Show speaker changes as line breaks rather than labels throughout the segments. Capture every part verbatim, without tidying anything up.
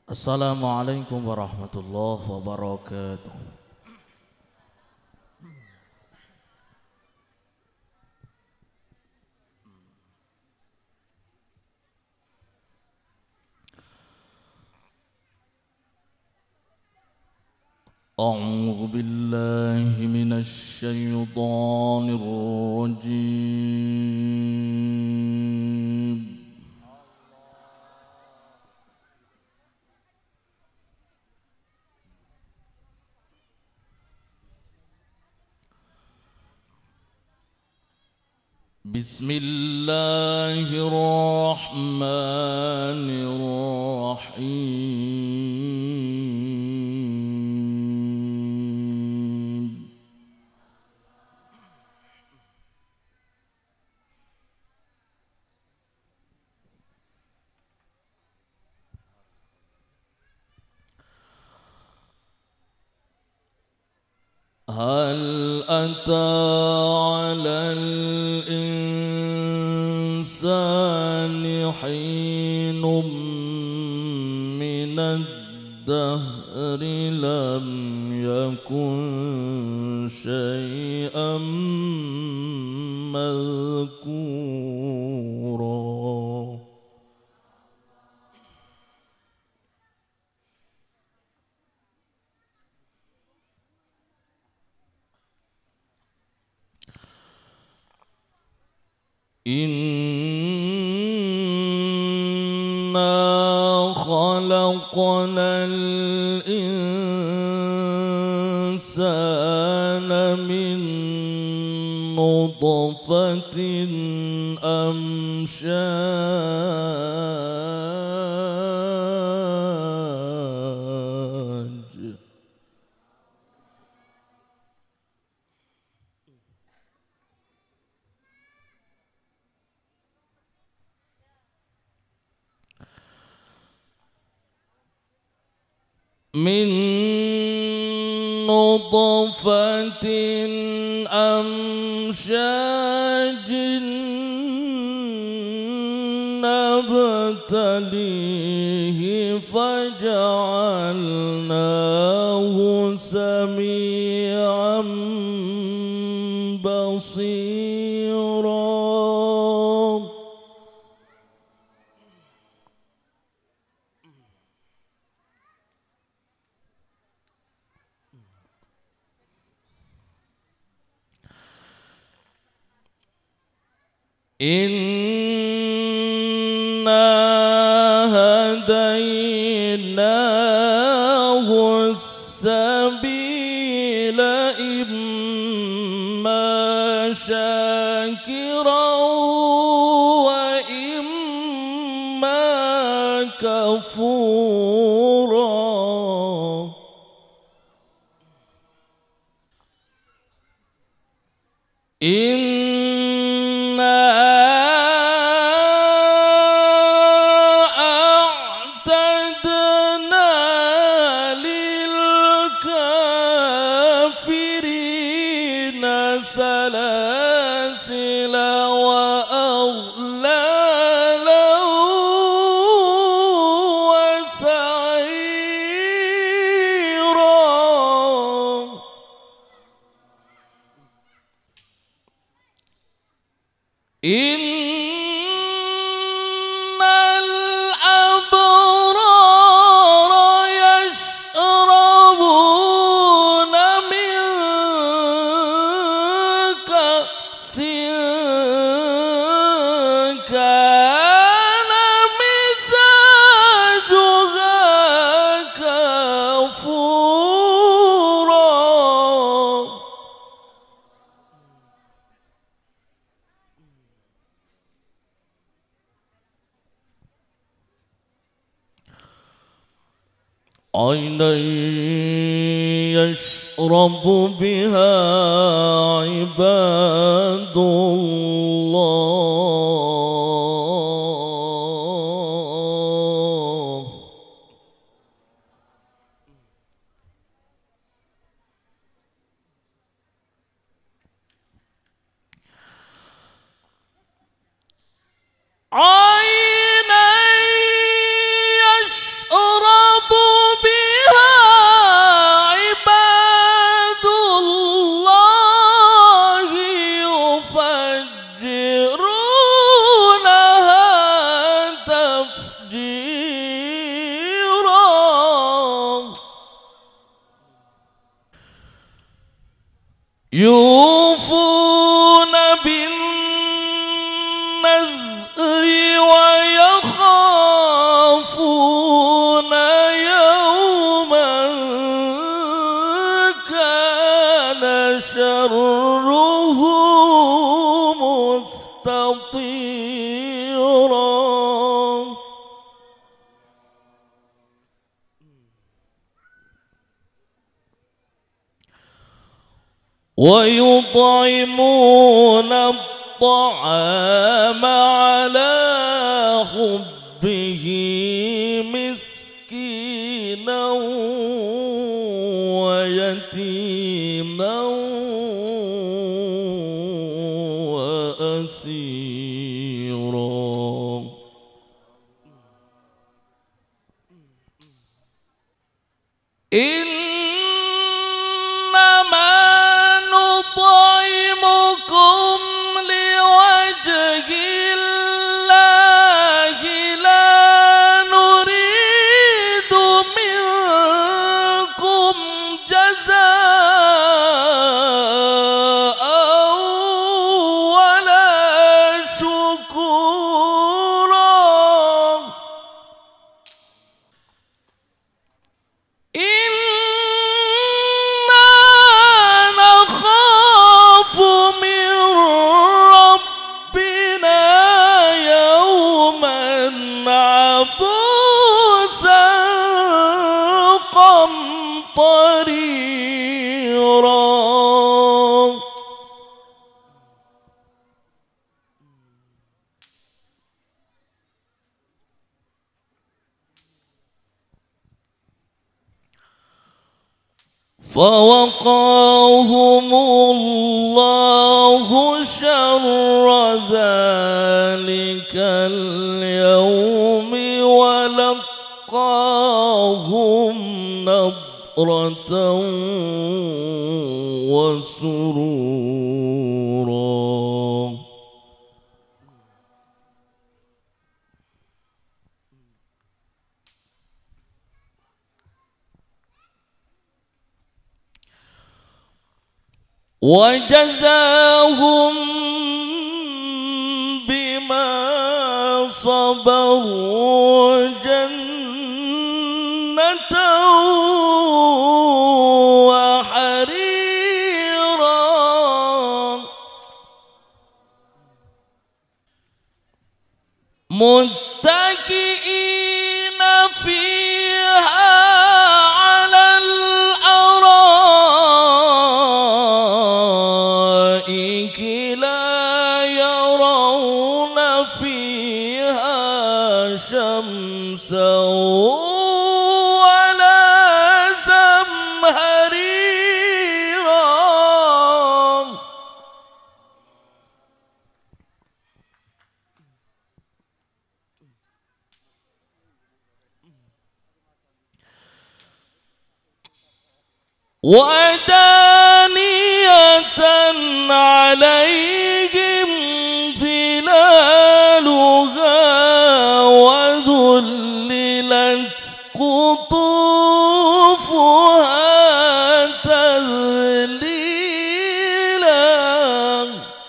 Assalamualaikum warahmatullahi wabarakatuh. A'udzu billahi minasy syaithanir rajim. Bismillahirrahmanirrahim. Hal ata 'alal insani hinum minad dahri lam yakun syai'an madhkura. Inna khalaqnal insana min nutfatin amshaj. Min nutfatin amsyajin nabtalihi faja'alnahu sami'an basira. Inna hadainahu as-sabila imma syakiran wa imma kafura. سلاسل وأغلالا وسعيرا. إن الأبرار يشربون من كأس كان مزاجها كافورا. عينا يشرب بها عباد الله. عينا يشرب يوفون بالنذر ويخافون يوما كان شره مستطيرا. ويطعمون الطعام على حبه مسكينا ويتيما وأسيرا. نطعمكم لوجه الله لا نريد منكم جزاء ولا شكورا. عبوسا قمطريرا. فوقاهم الله شر ذلك اليوم ولقاهم نضرة وسرورا. وجزاهم بما صبروا جنة وحريرا. متكئين فيها على الأرائك لا يرون فيها شمسا ولا زمهريرا. ودانية عليهم ظلالها وذللت قطوفها تذليلا.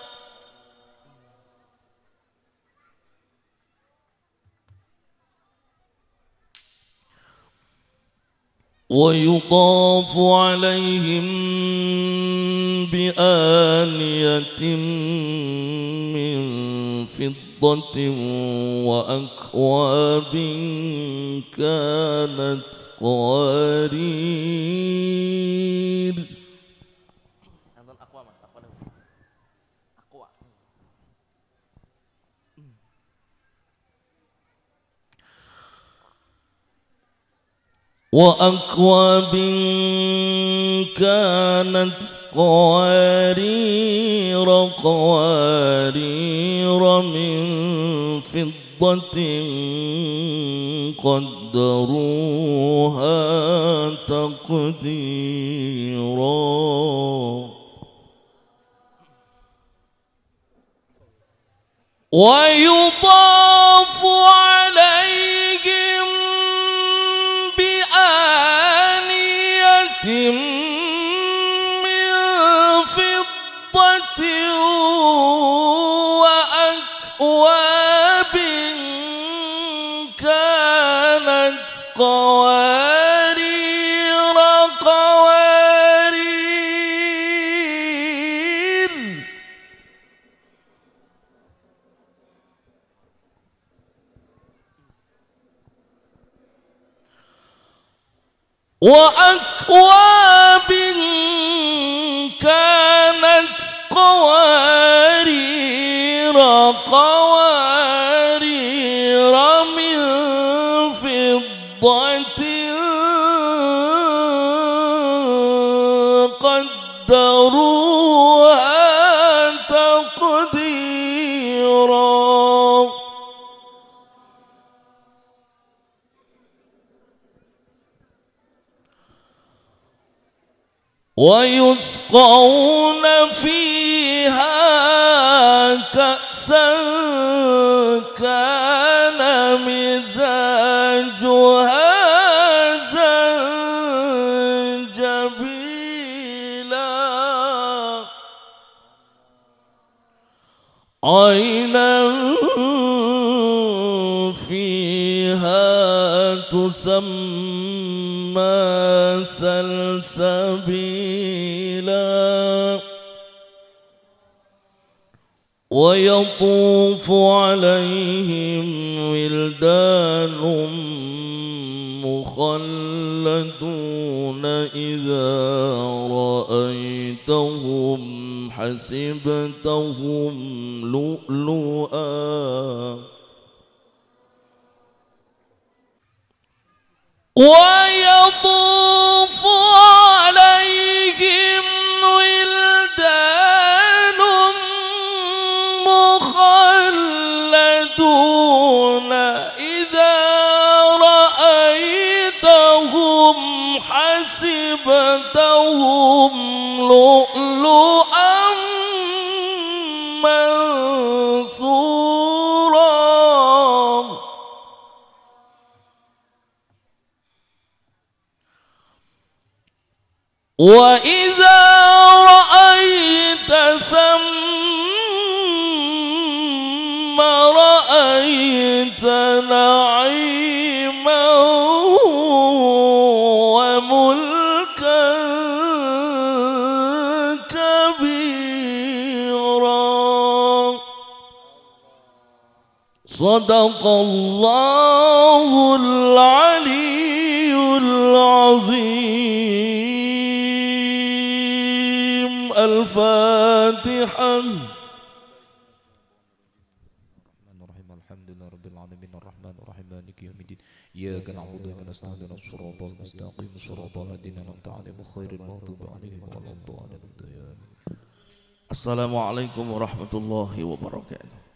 ويطاف عليهم بآنية من فضة وأكواب كانت قوارير. وأكواب كانت قوارير قوارير من فضة قدروها تقديرا. ويطاف عليهم بآنية من فضة كانت قوارير قوارير وأكواب كانت قوارير قوارير من فضة قدروها تقديرا ويسقون فيها كأسا كان مزاجها زنجبيلا عينا فيها تسمى سلسبيلا ويطوف عليهم ولدان مخلدون إذا رأيتهم حسبتهم لؤلؤا ويطوف عليهم ولدان مخلدون إذا رأيتهم حسبتهم لؤلؤا منثورا وإذا رأيت ثم رأيت نعيما وملكا كبيرا صدق الله العلي العظيم. الفاتحة.
الحمد لله رب العالمين الرحمن الرحيم مالك يوم الدين إياك نعبد ونستعين الصراط المستقيم صراط الذين أنعمت عليهم غير المغضوب عليهم ولا الضالين.
Assalamualaikum warahmatullahi wabarakatuh.